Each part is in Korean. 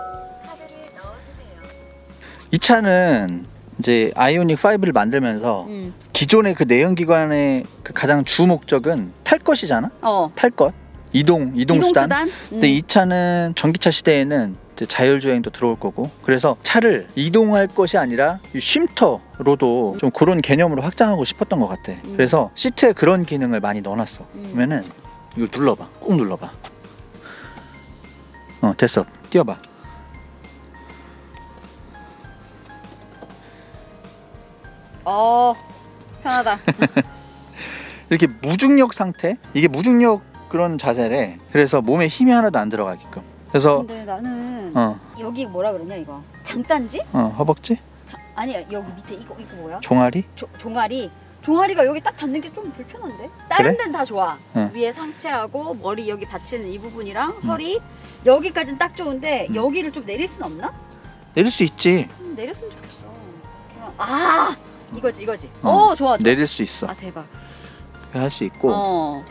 카드를 넣어주세요. 이 차는 이제 아이오닉 5를 만들면서 기존의 그 내연기관의 그 가장 주 목적은 탈 것이잖아. 탈 것. 이동 수단. 근데 이 차는 전기차 시대에는 이제 자율주행도 들어올 거고, 그래서 차를 이동할 것이 아니라 쉼터로도 좀 그런 개념으로 확장하고 싶었던 것 같아. 그래서 시트에 그런 기능을 많이 넣어놨어. 그러면은 이걸 눌러봐. 꼭 눌러봐. 됐어. 뛰어봐. 편하다. 이렇게 무중력 상태? 이게 무중력 그런 자세래. 그래서 몸에 힘이 하나도 안 들어가게끔. 그래서 근데 나는 여기 뭐라 그러냐 이거? 장단지? 허벅지? 아니야, 여기 밑에 이거 뭐야? 종아리? 종아리가 여기 딱 닿는 게 좀 불편한데? 다른 그래? 데는 다 좋아. 위에 상체하고 머리 여기 받치는 이 부분이랑 허리 여기까지는 딱 좋은데 여기를 좀 내릴 순 없나? 내릴 수 있지. 내렸으면 좋겠어. 이거지. 좋아. 내릴 수 있어. 대박. 할 수 있고.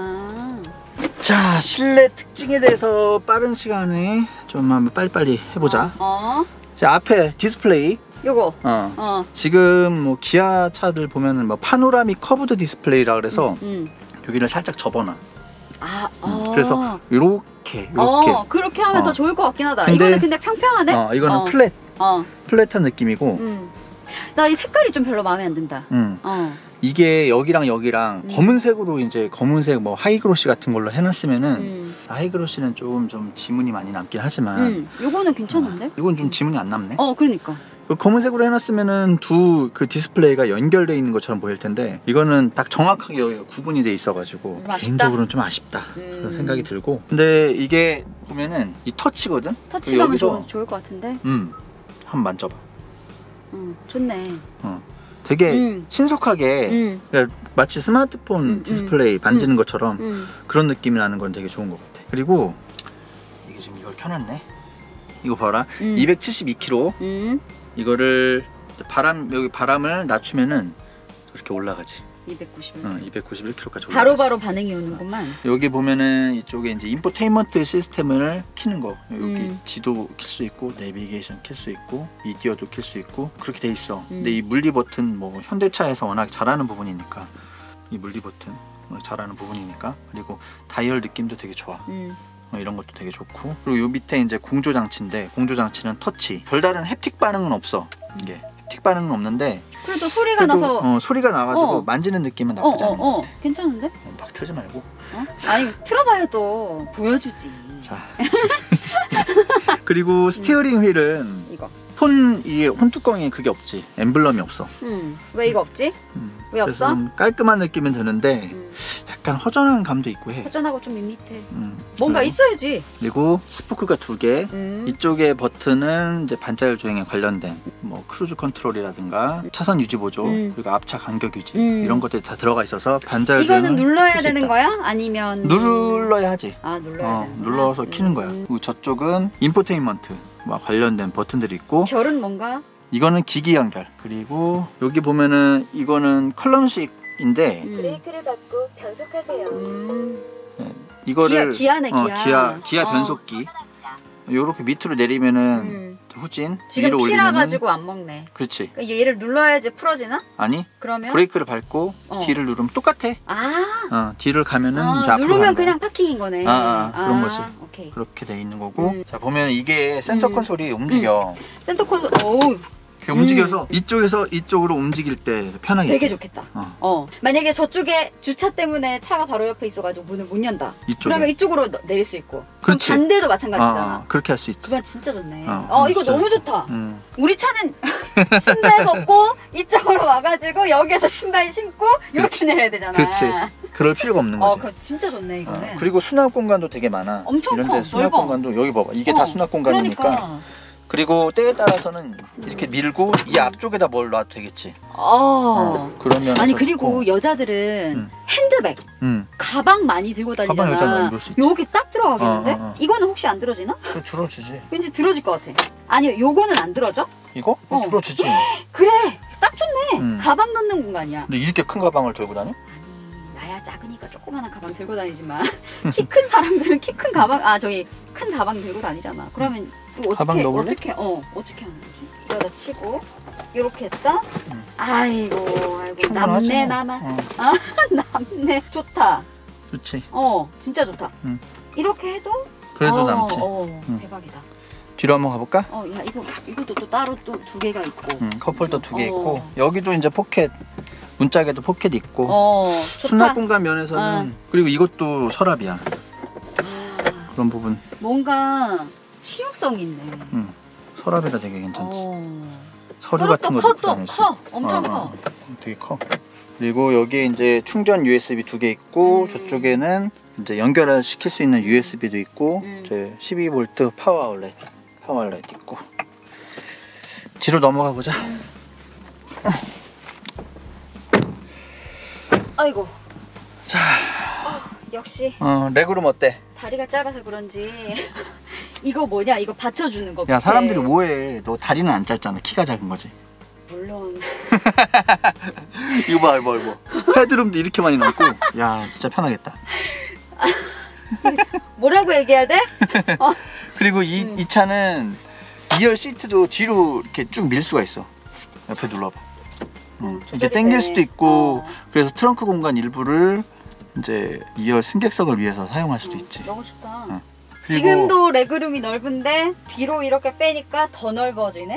자, 실내 특징에 대해서 빠른 시간에 좀 한번 빨리빨리 해보자. 자, 앞에 디스플레이. 요거. 지금 뭐 기아 차들 보면은 뭐 파노라믹 커브드 디스플레이라 그래서 여기를 살짝 접어놔. 그래서 요렇게. 그렇게 하면 더 좋을 것 같긴 하다. 근데, 이거는 근데 평평하네. 이거는 플랫한 느낌이고. 나 이 색깔이 좀 별로 마음에 안 든다. 이게 여기랑 검은색으로 이제 검은색 뭐 하이그로시 같은 걸로 해놨으면은 하이그로시는 조금 좀 지문이 많이 남긴 하지만 요거는 괜찮은데? 이건 좀 지문이 안 남네. 그러니까. 검은색으로 해놨으면은 두 그 디스플레이가 연결돼 있는 것처럼 보일 텐데 이거는 딱 정확하게 여기가 구분이 돼 있어가지고 개인적으로는 좀 아쉽다 그런 생각이 들고. 근데 이게 보면은 이 터치거든. 터치감은 좋을 것 같은데. 한번 만져봐. 좋네. 되게 신속하게 그러니까 마치 스마트폰 디스플레이 만지는 것처럼 그런 느낌이 나는 건 되게 좋은 것 같아. 그리고 이게 지금 이걸 켜놨네. 이거 봐라. 272km. 이거를 여기 바람을 낮추면은 이렇게 올라가지. 291km까지 올라가지. 바로바로 반응이 오는구만. 여기 보면은 이쪽에 이제 인포테인먼트 시스템을 키는 거. 여기 지도 킬 수 있고 내비게이션 킬 수 있고 미디어도 킬 수 있고 그렇게 돼 있어. 근데 이 물리 버튼 뭐 현대차에서 워낙 잘하는 부분이니까 이 물리 버튼 잘하는 부분이니까. 그리고 다이얼 느낌도 되게 좋아. 이런 것도 되게 좋고. 그리고 요 밑에 이제 공조 장치인데 공조 장치는 터치. 별다른 햅틱 반응은 없어. 이게 햅틱 반응은 없는데 그래도 소리가 나서 소리가 나가지고 만지는 느낌은 나쁘지 않은 것 같아. 괜찮은데? 막 틀지 말고. 아니 틀어봐야 또 보여주지. 자. 그리고 스티어링 휠은 이거. 이게 혼뚜껑에 그게 없지. 엠블럼이 없어. 왜 이거 없지? 왜 없어? 그래서 좀 깔끔한 느낌은 드는데 약간 허전한 감도 있고 해. 허전하고 좀 밋밋해. 뭔가 있어야지. 그리고 스포크가 2개. 이쪽에 버튼은 이제 반자율 주행에 관련된 뭐 크루즈 컨트롤이라든가 차선 유지 보조 그리고 앞차 간격 유지 이런 것들이 다 들어가 있어서 반자율 주행을 이거는 눌러야 되는 거야? 아니면 눌러야 하지. 눌러야 되는 거야? 눌러서 키는 거야. 그리고 저쪽은 인포테인먼트 관련된 버튼들이 있고. 결은 뭔가? 이거는 기기 연결. 그리고 여기 보면은 이거는 컬럼식인데 브레이크를 밟고 변속하세요. 이거를 기아네. 기아 변속기. 요렇게 밑으로 내리면은 후진, 지금 위로 키라 올리면은 가지고 안 먹네. 그렇지. 그러니까 얘를 눌러야지 풀어지나? 아니. 그러면 브레이크를 밟고 D를 누르면 똑같아. D를 가면은 이제 앞으로 누르면 그냥 파킹인 거네. 그런 거지. 오케이. 그렇게 돼 있는 거고. 자, 보면 이게 센터 콘솔이 움직여. 센터 콘솔. 오. 움직여서 이쪽에서 이쪽으로 움직일 때 편하겠지. 되게 좋겠다. 만약에 저쪽에 주차 때문에 차가 바로 옆에 있어가지고 문을 못 연다. 그러면 이쪽으로 내릴 수 있고. 그렇지. 반대도 마찬가지잖아. 그렇게 할 수 있지. 그건 진짜 좋네. 이거 진짜 너무 좋다. 우리 차는 신발 벗고 이쪽으로 와가지고 여기에서 신발 신고 이렇게 내려야 되잖아. 그렇지. 그럴 필요가 없는 거지. 그거 진짜 좋네 이거는. 그리고 수납 공간도 되게 많아. 엄청 이런 데 수납 공간도 여기 봐봐. 이게 다 수납 공간이니까. 그러니까. 그리고 때에 따라서는 이렇게 밀고 이 앞쪽에다 뭘 놔도 되겠지. 그러면 아니 그리고 여자들은 핸드백, 가방 많이 들고 다니잖아. 가방 여기다 넣을 수 있지. 여기 딱 들어가겠는데? 이거는 혹시 안 들어지나? 들어주지. 왠지 들어질 것 같아. 아니 요거는 안 들어져? 이거? 들어주지. 그래 딱 좋네. 가방 넣는 공간이야. 근데 이렇게 큰 가방을 들고 다녀? 나야 작으니까 조그마한 가방 들고 다니지만 키 큰 사람들은 키 큰 가방 큰 가방 들고 다니잖아. 그러면 이거 가방 넣어볼래? 어떻게 하는 거지? 이거다 치고 이렇게 했다. 아이고 충분하지 남네 뭐. 남아. 아 남네. 좋다. 좋지. 진짜 좋다. 이렇게 해도 그래도 남지. 대박이다. 뒤로 한번 가볼까? 야 이것도 또 따로 또 두 개가 있고. 컵홀더 2개 있고 여기도 이제 포켓 문짝에도 포켓 있고 좋다. 수납 공간 면에서는 그리고 이것도 서랍이야. 그런 부분. 뭔가 실용성 있네. 서랍이라 되게 괜찮지. 서류 같은 것도 붙여놓을 수 커. 엄청 커. 되게 커. 그리고 여기에 이제 충전 USB 2개 있고 저쪽에는 이제 연결을 시킬 수 있는 USB도 있고 이제 12V 파워 아울렛 있고. 뒤로 넘어가 보자. 아이고. 자, 역시 레그룸 어때? 다리가 짧아서 그런지 이거 뭐냐? 이거 받쳐주는 거. 야, 사람들이 뭐해? 너 다리는 안 짧잖아. 키가 작은 거지. 물론. 이거 봐. 헤드룸도 이렇게 많이 넓고. 야, 진짜 편하겠다. 뭐라고 얘기해야 돼? 그리고 이 차는 2열 시트도 뒤로 이렇게 쭉 밀 수가 있어. 옆에 눌러봐. 이렇게 당길 수도 있고. 그래서 트렁크 공간 일부를 이제 2열 승객석을 위해서 사용할 수도 있지. 너무 좋다. 그리고 지금도 레그룸이 넓은데 뒤로 이렇게 빼니까 더 넓어지네.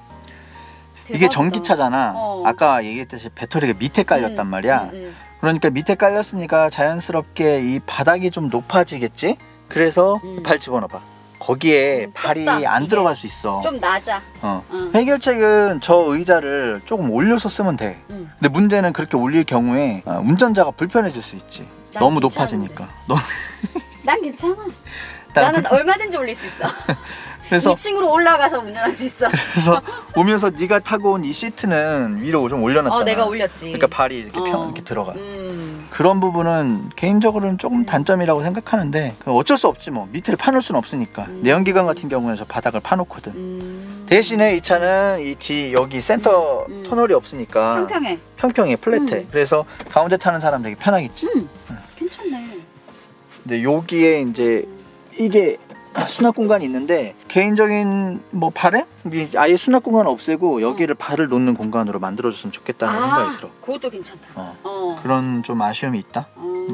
이게 전기차잖아. 아까 얘기했듯이 배터리가 밑에 깔렸단 말이야. 그러니까 밑에 깔렸으니까 자연스럽게 이 바닥이 좀 높아지겠지? 그래서 발 집어넣어봐. 거기에 발이 안 이게 들어갈 수 있어. 좀 낮아. 해결책은 저 의자를 조금 올려서 쓰면 돼. 근데 문제는 그렇게 올릴 경우에 운전자가 불편해질 수 있지. 너무 높아지니까. 난 괜찮아. 나는 얼마든지 올릴 수 있어. 그래서 2층으로 올라가서 운전할 수 있어. 그래서 오면서 네가 타고 온 이 시트는 위로 좀 올려놨잖아. 내가 올렸지. 그러니까 발이 이렇게 이렇게 들어가. 그런 부분은 개인적으로는 조금 단점이라고 생각하는데 어쩔 수 없지 뭐. 밑을 파놓을 수는 없으니까. 내연기관 같은 경우는 저 바닥을 파놓거든. 대신에 이 차는 이 뒤 여기 센터 터널이 없으니까 평평해 플랫해. 그래서 가운데 타는 사람 되게 편하겠지. 괜찮네. 근데 여기에 이제 이게 수납 공간이 있는데 개인적인 뭐 바람? 아예 수납 공간을 없애고 여기를 발을 놓는 공간으로 만들어줬으면 좋겠다는 생각이 들어. 그것도 괜찮다. 그런 좀 아쉬움이 있다.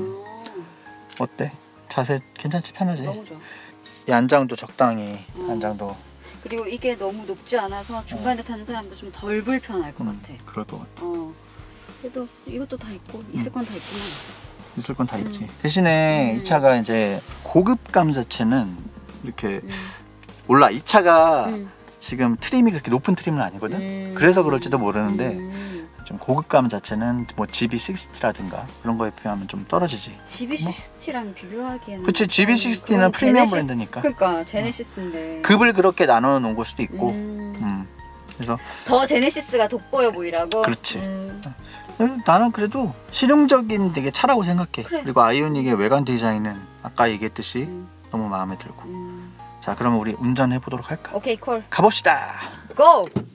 어때? 자세 괜찮지? 편하지? 너무 좋아. 이 안장도 적당히 안장도. 그리고 이게 너무 높지 않아서 중간에 타는 사람도 좀 덜 불편할 것 같아. 그럴 것 같아. 그래도 이것도 다 있고 있을 건 다 있구나. 있을 건 다 있지. 대신에 이 차가 이제 고급감 자체는 이렇게 몰라. 이 차가 지금 트림이 그렇게 높은 트림은 아니거든. 그래서 그럴지도 모르는데 좀 고급감 자체는 뭐 GB60라든가 그런 거에 비하면 좀 떨어지지. GB60랑 비교하기에는. 그치. GB60는 프리미엄 브랜드니까. 그러니까 제네시스인데. 급을 그렇게 나눠 놓은 걸 수도 있고. 그래서 더 제네시스가 돋보여 보이라고. 그렇지. 나는 그래도 실용적인 되게 차라고 생각해. 그래. 그리고 아이오닉의 외관 디자인은 아까 얘기했듯이 너무 마음에 들고. 자, 그러면 우리 운전해 보도록 할까? 오케이 콜. 가봅시다. 고!